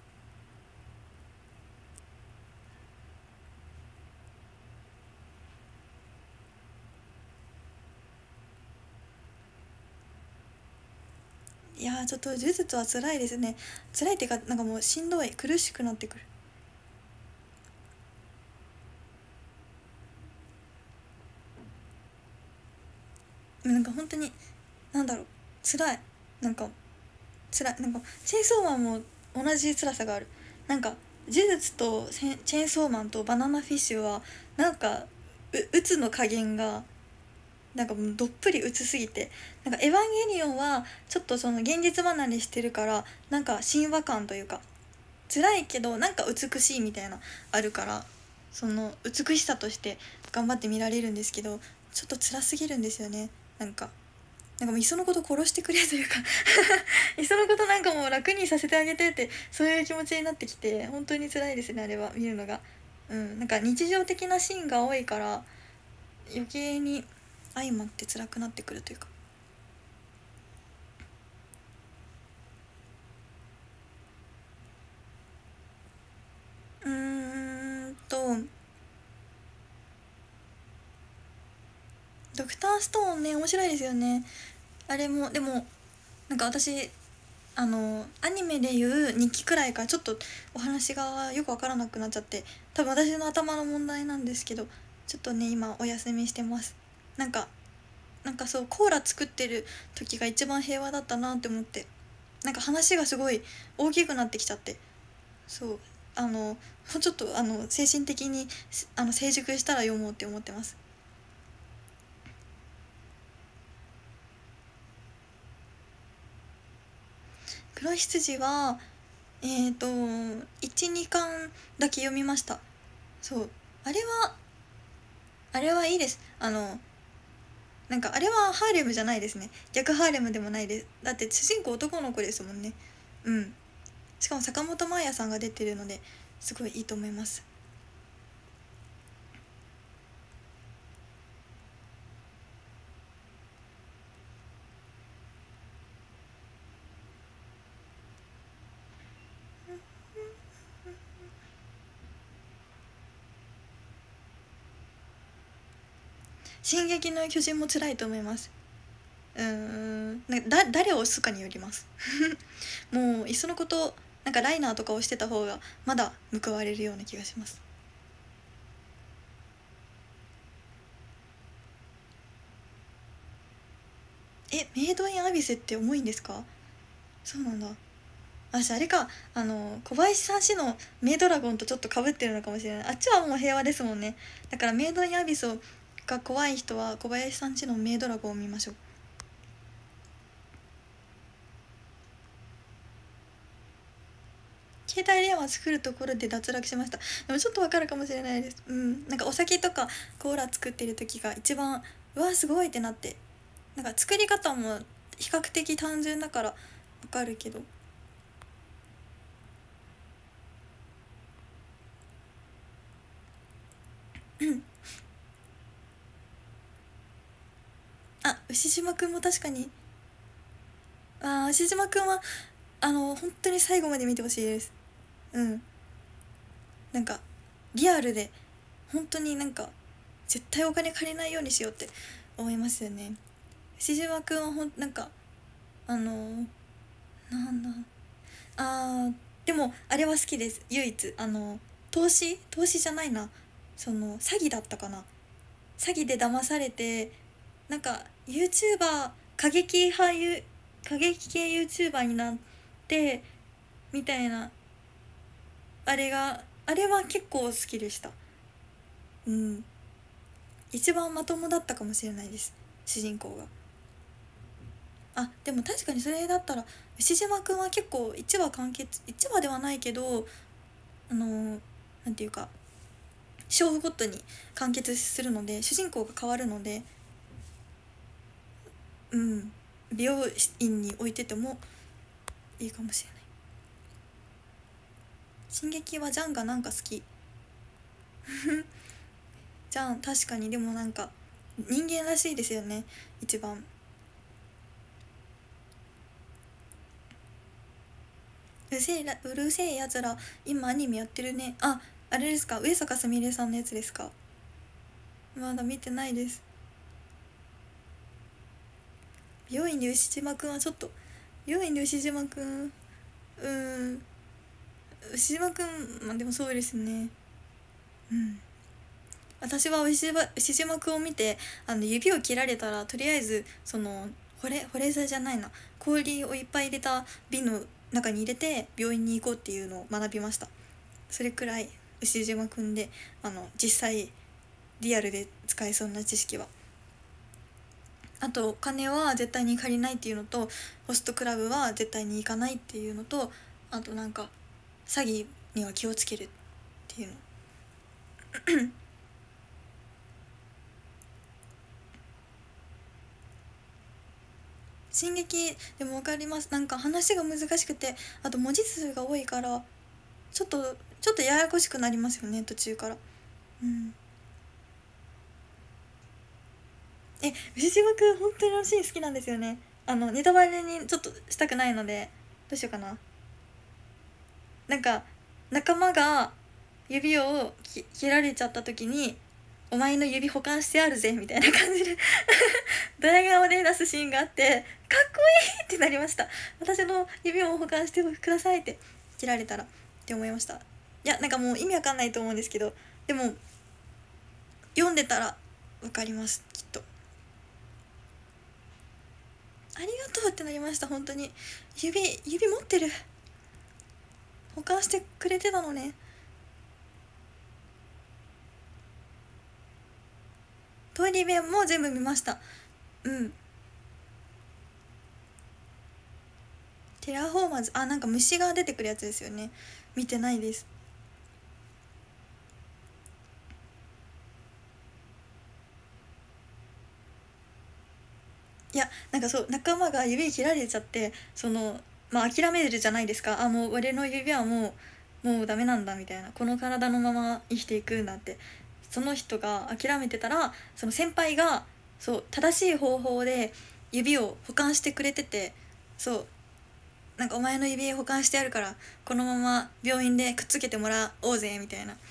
A: いやーちょっと呪術は辛いですね。辛いっていうかなんかもうしんどい、苦しくなってくる。なんか本当になんだろう、辛い。なんか辛い。なんかチェーンソーマンも同じ辛さがある。なんか呪術とチェーンソーマンとバナナフィッシュはなんかう鬱の加減がなんかもうどっぷり鬱すぎて、なんか「エヴァンゲリオン」はちょっとその現実離れしてるからなんか神話感というか辛いけどなんか美しいみたいなあるから、その美しさとして頑張って見られるんですけど、ちょっと辛すぎるんですよね。なんかなんかもういっそのこと殺してくれというかいっそのことなんかもう楽にさせてあげてって、そういう気持ちになってきて本当に辛いですね、あれは見るのが。うんなんか日常的なシーンが多いから余計に相まって辛くなってくるというか。うーんとドクターストーンね面白いですよね。あれもでもなんか私あのアニメでいうにきくらいからちょっとお話がよく分からなくなっちゃって、多分私の頭の問題なんですけどちょっとね今お休みしてます。なんかなんかそうコーラ作ってる時が一番平和だったなって思って、なんか話がすごい大きくなってきちゃって、そうあのもうちょっとあの精神的にあの成熟したら読もうって思ってます。黒羊はえっ、ー、といち、にかんだけ読みました。そう、あれはあれはいいです。あのなんかあれはハーレムじゃないですね。逆ハーレムでもないです。だって主人公男の子ですもんね。うん。しかも坂本真綾さんが出てるのですごいいいと思います。進撃の巨人も辛いと思います。うーんなだ誰を押すかによりますもういっそのことなんかライナーとかをしてた方がまだ報われるような気がします。えメイドインアビスって重いんですか？そうなんだ。私あれか、あの小林さん氏のメイドラゴンとちょっとかぶってるのかもしれない。あっちはもう平和ですもんね。だからメイドインアビスが怖い人は小林さん氏のメイドラゴンを見ましょう。携帯電話作るところで脱落しました。でもちょっとわかるかもしれないです。うん、なんかお酒とかコーラ作ってる時が一番うわすごいってなって、なんか作り方も比較的単純だからわかるけど、あ牛島くんも確かに、あ牛島くんはあの本当に最後まで見てほしいです。うん、なんかリアルで本当になんか絶対お金借りないようにしようって思いますよね。牛島くんはほんなんかあのなんだ、あーでもあれは好きです。唯一あの投資投資じゃないな、その詐欺だったかな。詐欺で騙されて、なんか YouTuber 過激俳優過激系 YouTuber になってみたいな、あれがあれは結構好きでした。うん、一番まともだったかもしれないです、主人公が。あでも確かにそれだったら牛島くんは結構いちわ完結、いちわではないけど、あのなんていうか章ごとに完結するので主人公が変わるので、うん美容院に置いててもいいかもしれない。進撃はジャンがなんか好きジャン確かに、でもなんか人間らしいですよね一番。うるせえらうるせえやつら今アニメやってるね。ああれですか、上坂すみれさんのやつですか？まだ見てないです。美容院で牛島くんはちょっと、美容院で牛島くん、うーん牛島くんまあでもそうですね。うん私は牛島牛島くんを見て、あの指を切られたらとりあえずその保冷保冷剤じゃないな、氷をいっぱい入れた瓶の中に入れて病院に行こうっていうのを学びました。それくらい牛島くんで、あの実際リアルで使えそうな知識は。あとお金は絶対に借りないっていうのと、ホストクラブは絶対に行かないっていうのと、あとなんか詐欺には気をつけるっていうの。進撃でも分かります。なんか話が難しくて、あと文字数が多いからちょっとちょっとややこしくなりますよね途中から。うん。え牛島くん本当にあのシーン好きなんですよね。あのネタバレにちょっとしたくないのでどうしようかな。なんか仲間が指を切られちゃった時に「お前の指保管してあるぜ」みたいな感じでドヤ顔で出すシーンがあって、かっこいいってなりました。私の指を保管してくださいって切られたらって思いました。いやなんかもう意味わかんないと思うんですけど、でも読んでたらわかりますきっと。 ありがとうってなりました。本当に指指持ってる、保管してくれてたのね。通り部も全部見ました。うん。テラフォーマーズ、あ、なんか虫が出てくるやつですよね。見てないです。いや、なんかそう、仲間が指切られちゃって、そのまあ諦めるじゃないですか。あ、もう俺の指はもうもうダメなんだみたいな、この体のまま生きていくんだって、その人が諦めてたら、その先輩がそう正しい方法で指を保管してくれてて、そうなんかお前の指保管してあるからこのまま病院でくっつけてもらおうぜみたいなあ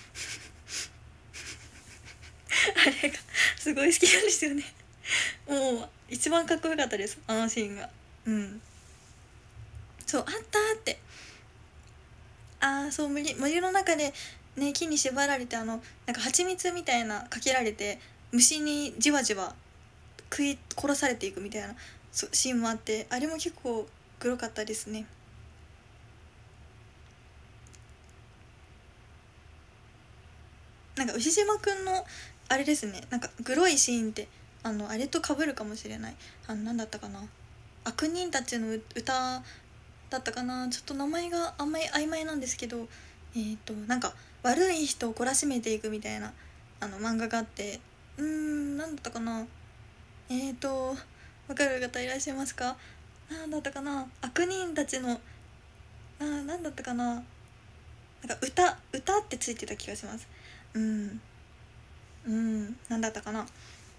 A: れがすごい好きなんですよね。もう一番かっこよかったです、あのシーンが。うん、そうあったーって。ああ、そう、森森の中でね、木に縛られて、あのなんか蜂蜜みたいなかけられて虫にじわじわ食い殺されていくみたいな、そうシーンもあって、あれも結構グロかったですね。なんか牛島くんのあれですね、なんかグロいシーンって、あのあれと被るかもしれない。あの何だったかな、悪人たちの歌だったかな、ちょっと名前があんまり曖昧なんですけど、えっ、ー、となんか悪い人を懲らしめていくみたいなあの漫画があって、うーん何だったかな、えっ、ー、とわかる方いらっしゃいますか？何だったかな、悪人たちのな、何だったかな、なんか歌歌ってついてた気がします。うんうん、何だったかな。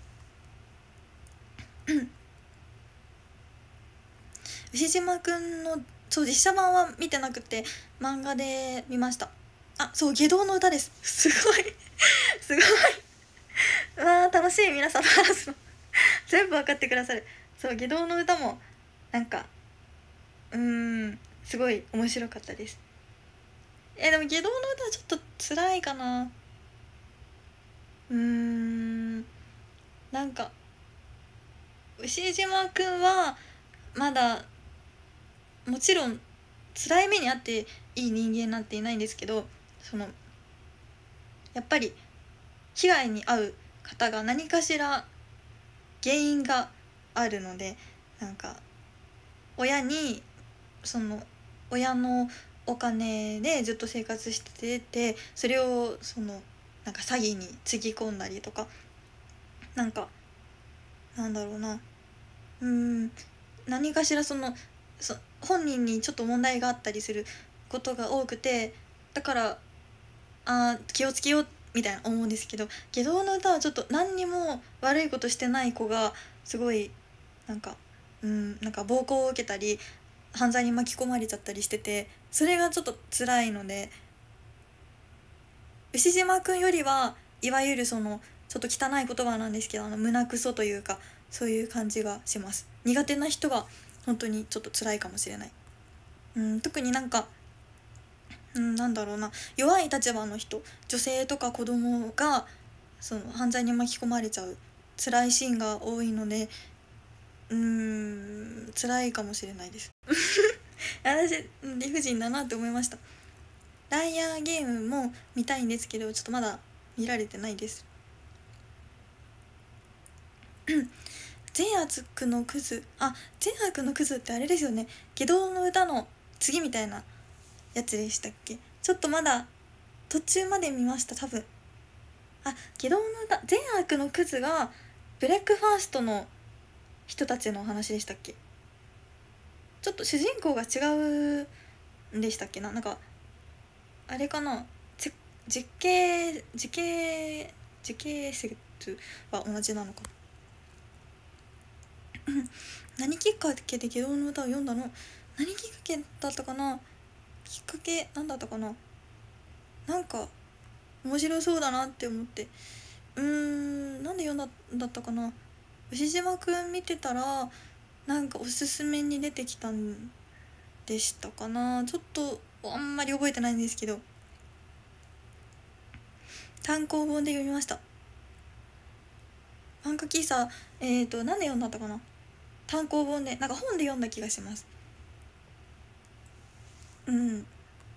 A: 牛島くんの、そう実写版は見てなくて漫画で見ました。あ、そう下道の歌です。すごいすごい、わー楽しい、皆さん話すの全部分かってくださる。そう下道の歌もなんかうーんすごい面白かったです。えでも下道の歌はちょっと辛いかな。うーんなんか牛島くんはまだもちろん辛い目にあっていい人間なんていないんですけど、そのやっぱり被害に遭う方が何かしら原因があるので、なんか親にその親のお金でずっと生活してて、それをそのなんか詐欺につぎ込んだりとか、なんかなんだろうな、うーん何かしらそのそ本人にちょっと問題があったりすることが多くて、だからあ気をつけようみたいな思うんですけど、下道の歌はちょっと何にも悪いことしてない子がすごいなんかうんなんか暴行を受けたり犯罪に巻き込まれちゃったりしてて、それがちょっと辛いので、牛島くんよりはいわゆるそのちょっと汚い言葉なんですけど、あの胸クソというかそういう感じがします。苦手な人が本当にちょっと辛いかもしれない。うん、特になんか、うん、なんだろうな、弱い立場の人、女性とか子供がその犯罪に巻き込まれちゃう辛いシーンが多いので、うーん辛いかもしれないです私理不尽だなって思いました。ライアーゲームも見たいんですけど、ちょっとまだ見られてないです。善悪のクズ、あ、善悪のクズってあれですよね、下道の歌の次みたいなやつでしたっけ？ちょっとまだ途中まで見ました、多分。あ、下道の歌、善悪のクズがブレックファーストの人たちの話でしたっけ？ちょっと主人公が違うんでしたっけな、なんかあれかな、じ実刑実刑実刑説は同じなのかな。何きっかけで下道の歌を読んだの、何きっかけだったかな、きっかけなんだったかな、なんか面白そうだなって思って、うーんなんで読んだんだったかな。牛島くん見てたらなんかおすすめに出てきたんでしたかな、ちょっとあんまり覚えてないんですけど、単行本で読みました。漫画喫茶、えーとなんで読んだったかな、 単行本でなんか本で読んだ気がします。うん。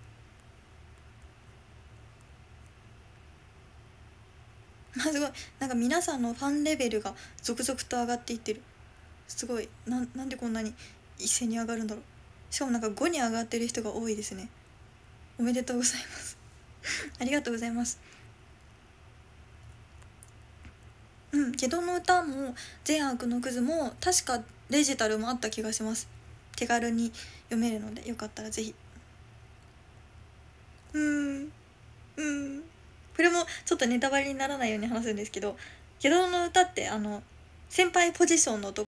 A: まあすごいなんか皆さんのファンレベルが続々と上がっていってる。すごいな、なんでこんなに一斉に上がるんだろう。しかもなんかごに上がってる人が多いですね。おめでとうございますありがとうございます。うん、ゲドの歌も善悪のクズも確かデジタルもあった気がします。手軽に読めるのでよかったらぜひ。うんうんこれもちょっとネタバレにならないように話すんですけど、ゲドの歌ってあの先輩ポジションのと